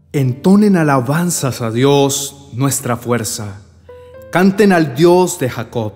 Entonen alabanzas a Dios, nuestra fuerza. Canten al Dios de Jacob.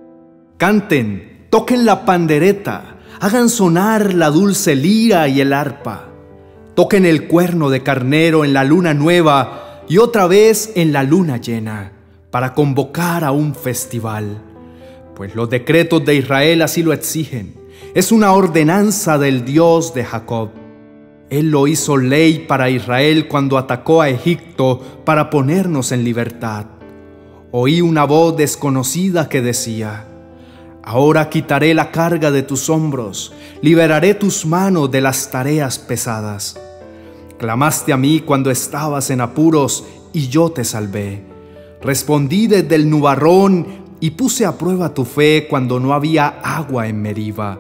Canten, toquen la pandereta, hagan sonar la dulce lira y el arpa. Toquen el cuerno de carnero en la luna nueva y otra vez en la luna llena, para convocar a un festival. Pues los decretos de Israel así lo exigen. Es una ordenanza del Dios de Jacob. Él lo hizo ley para Israel cuando atacó a Egipto para ponernos en libertad. Oí una voz desconocida que decía: ahora quitaré la carga de tus hombros, liberaré tus manos de las tareas pesadas. Clamaste a mí cuando estabas en apuros y yo te salvé. Respondí desde el nubarrón y puse a prueba tu fe cuando no había agua en Meriba.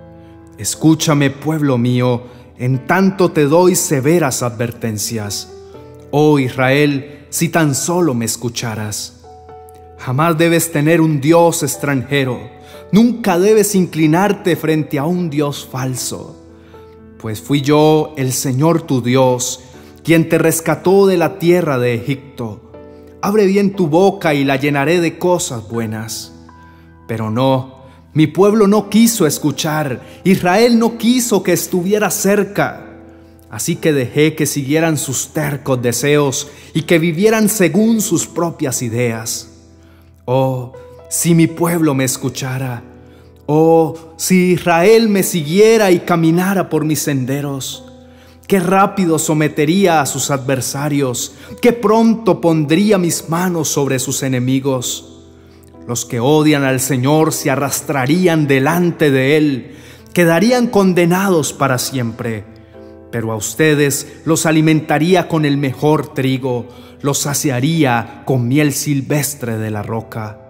Escúchame, pueblo mío, en tanto te doy severas advertencias. Oh Israel, si tan solo me escucharas. Jamás debes tener un Dios extranjero, nunca debes inclinarte frente a un Dios falso. Pues fui yo, el Señor tu Dios, quien te rescató de la tierra de Egipto. Abre bien tu boca y la llenaré de cosas buenas. Pero no, mi pueblo no quiso escuchar, Israel no quiso que estuviera cerca. Así que dejé que siguieran sus tercos deseos y que vivieran según sus propias ideas. Oh, si mi pueblo me escuchara, oh, si Israel me siguiera y caminara por mis senderos, qué rápido sometería a sus adversarios, qué pronto pondría mis manos sobre sus enemigos. Los que odian al Señor se arrastrarían delante de Él, quedarían condenados para siempre. Pero a ustedes los alimentaría con el mejor trigo, los saciaría con miel silvestre de la roca.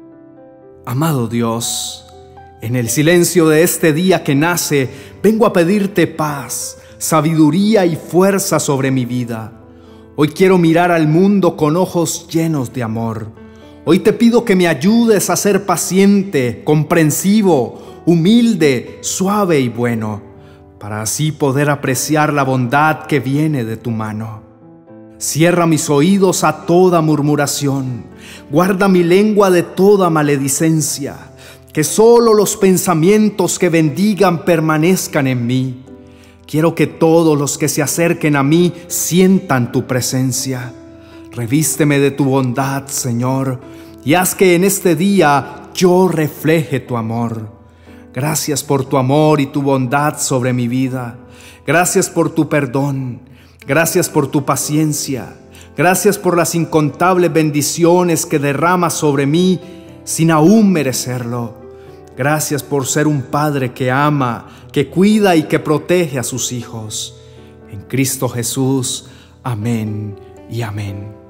Amado Dios, en el silencio de este día que nace, vengo a pedirte paz, sabiduría y fuerza sobre mi vida. Hoy quiero mirar al mundo con ojos llenos de amor. Hoy te pido que me ayudes a ser paciente, comprensivo, humilde, suave y bueno, para así poder apreciar la bondad que viene de tu mano. Cierra mis oídos a toda murmuración, guarda mi lengua de toda maledicencia, que solo los pensamientos que bendigan permanezcan en mí. Quiero que todos los que se acerquen a mí sientan tu presencia. Revísteme de tu bondad, Señor, y haz que en este día yo refleje tu amor. Gracias por tu amor y tu bondad sobre mi vida. Gracias por tu perdón. Gracias por tu paciencia. Gracias por las incontables bendiciones que derramas sobre mí sin aún merecerlo. Gracias por ser un Padre que ama, que cuida y que protege a sus hijos. En Cristo Jesús. Amén y amén.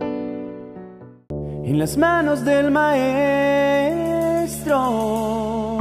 En las manos del Maestro